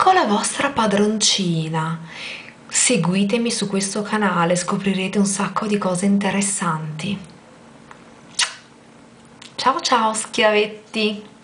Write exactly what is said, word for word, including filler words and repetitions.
ecco la vostra padroncina. Seguitemi su questo canale, scoprirete un sacco di cose interessanti. Ciao ciao schiavetti!